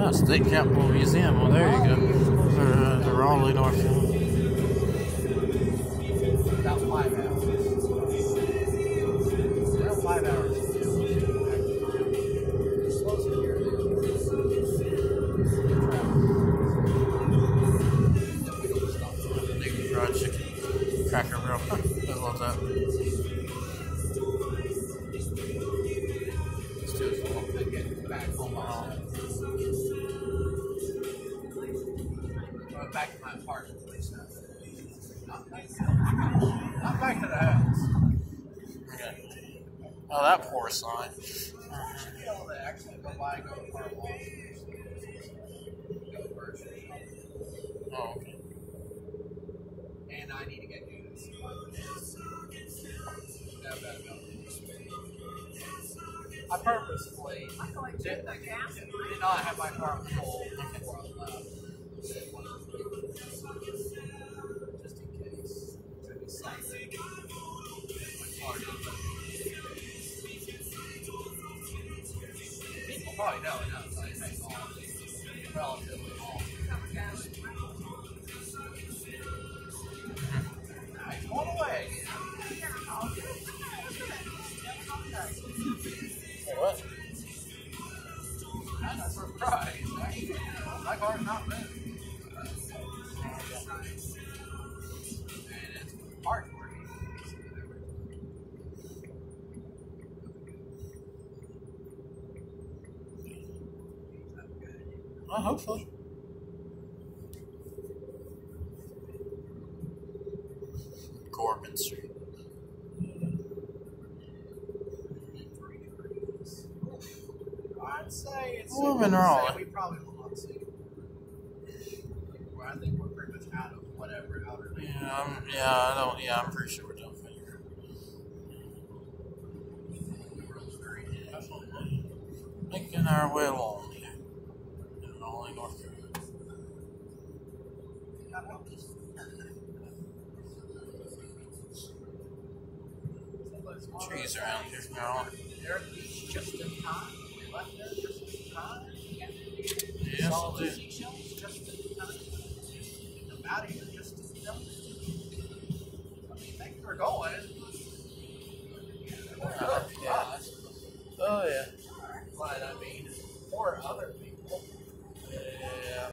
State Capitol Museum. Well, there you go. The Raleigh, North Carolina. About 5 hours. Around 5 hours. It's closer here than Fried chicken, Cracker Barrel. I love that. Let's do it for back home. Back to my apartment place now. Not back to the house. Okay. Oh, that poor sign. You should be able to actually go by and go to car wash. Go virtually. Oh, okay. And I need to get gas. I purposefully did not have my car full before I left. Just in case. To be safe. People probably know enough, so they take off. Relatively long. Nice. Going away. What? I'm not surprised. My car's not moving. And it's hard for me. Well, hopefully. Corbin Street. I'd say it's. We're in Raleigh. We probably will not see it. Well, I think we're pretty much out of whatever outer. I'm pretty sure we're done for here. Making our way along here in Raleigh, North Carolina. Trees around here, Maryland. They're just in time. We left there just in time. Yes, Saw I the do. seashells just in time. I'm out of here just in time. I mean, thank you for going.